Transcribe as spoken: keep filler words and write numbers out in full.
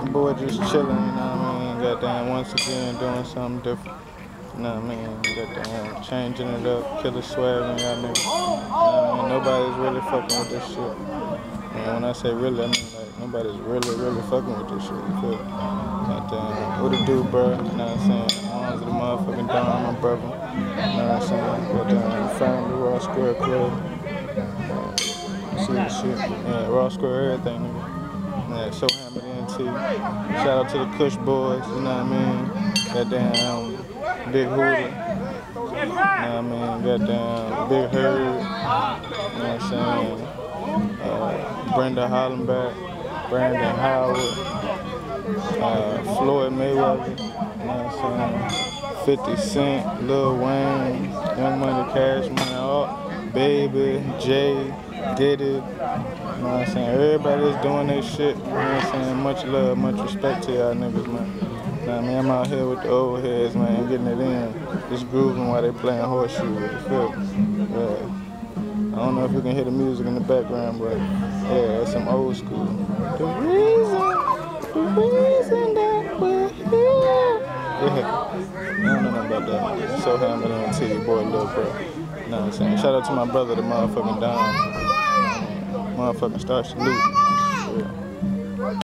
My boy just chilling, you know what I mean? Goddamn, once again doing something different. You know what I mean? Goddamn, changing it up, killer swag on y'all niggas. You know what I mean? Nobody's really fucking with this shit. And when I say really, I mean like nobody's really, really fucking with this shit. You feel me? Goddamn, what it do, bro? You know what I'm saying? Arms of the motherfucking dawn, my brother. You know what I'm saying? Goddamn, family, Raw Square Club. Uh, see the shit. Yeah, Raw Square, everything, nigga. Yeah, so hammered in T. Shout out to the Kush boys, you know what I mean? Goddamn Big Hooter. You know what I mean? Goddamn Big Herd. You know what I'm saying? Uh, Brenda Hollenbeck, Brandon Howard, uh, Floyd Mayweather, you know what I'm saying? fifty Cent, Lil Wayne, Young Money, Cash Money, all, Baby, Jay, Diddy, you know what I'm saying? Everybody that's doing their shit, you know what I'm saying? Much love, much respect to y'all niggas, man. You know what I mean? I'm out here with the old heads, man, getting it in. Just grooving while they playing horseshoe with the feel. Yeah. I don't know if you can hear the music in the background, but yeah, it's some old school. The reason, the reason that we're here. Yeah. I don't know nothing about that. So hammered on T, boy, little bro. You know what I'm saying? Shout out to my brother, the motherfucking Don. Motherfucking Star Salute.